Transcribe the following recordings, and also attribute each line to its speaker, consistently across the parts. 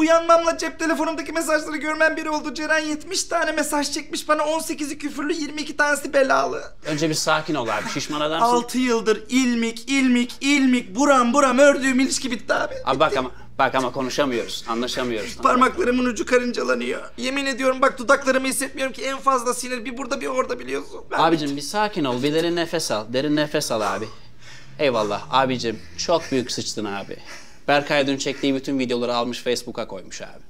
Speaker 1: Uyanmamla cep telefonumdaki mesajları görmem biri oldu. Ceren 70 tane mesaj çekmiş bana, 18'i küfürlü, 22 tanesi belalı.
Speaker 2: Önce bir sakin ol abi, şişman adamsın.
Speaker 1: 6 yıldır ilmik buram ördüğüm ilişki bitti abi.
Speaker 2: Abi bak ama konuşamıyoruz, anlaşamıyoruz.
Speaker 1: Parmaklarımın ucu karıncalanıyor. Yemin ediyorum bak, dudaklarımı hissetmiyorum ki, en fazla sinir bir burada bir orada, biliyorsun.
Speaker 2: Abicim bir sakin ol, bir derin nefes al. Derin nefes al abi. Eyvallah abicim, çok büyük sıçtın abi. Berkay dün çektiği bütün videoları almış Facebook'a koymuş abi.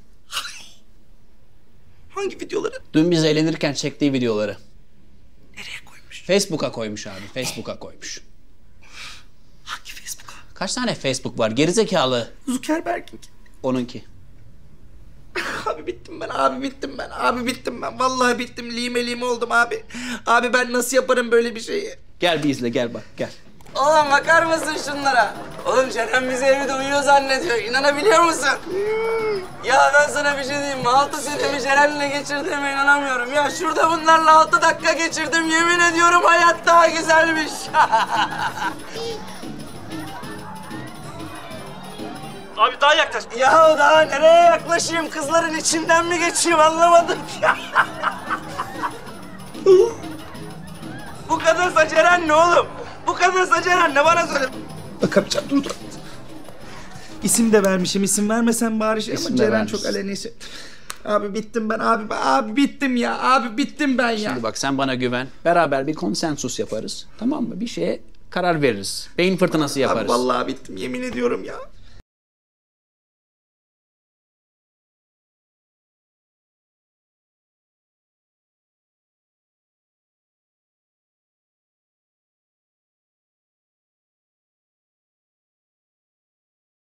Speaker 1: Hangi videoları?
Speaker 2: Dün biz eğlenirken çektiği videoları.
Speaker 1: Nereye koymuş?
Speaker 2: Facebook'a koymuş abi, Facebook'a koymuş.
Speaker 1: Hangi Facebook'a?
Speaker 2: Kaç tane Facebook var gerizekalı?
Speaker 1: Zuckerberg'in.
Speaker 2: Onunki.
Speaker 1: Abi bittim ben. Vallahi bittim. Lime oldum abi. Abi ben nasıl yaparım böyle bir şeyi?
Speaker 2: Gel bir izle, gel bak, gel.
Speaker 1: Oğlum bakar mısın şunlara? Oğlum Ceren bizi evde uyuyor zannediyor. İnanabiliyor musun? Ya ben sana bir şey diyeyim mi? 6 senemi Ceren'le geçirdiğime inanamıyorum. Ya şurada bunlarla 6 dakika geçirdim. Yemin ediyorum hayat daha güzelmiş.
Speaker 3: Abi daha yaklaş.
Speaker 1: Ya daha nereye yaklaşayım? Kızların içinden mi geçeyim, anlamadım ki. Bu kadınsa Ceren ne oğlum? Bu kadınsa Ceren ne, bana söyle. Bakamayacağım, dur. İsim de vermişim, isim vermesem bari şey, ama Ceren çok alenisi. Abi bittim ben abi bittim ya, abi bittim ben ya.
Speaker 2: Şimdi bak sen bana güven, beraber bir konsensus yaparız, tamam mı? Bir şeye karar veririz, beyin fırtınası yaparız.
Speaker 1: Abi vallahi bittim, yemin ediyorum ya.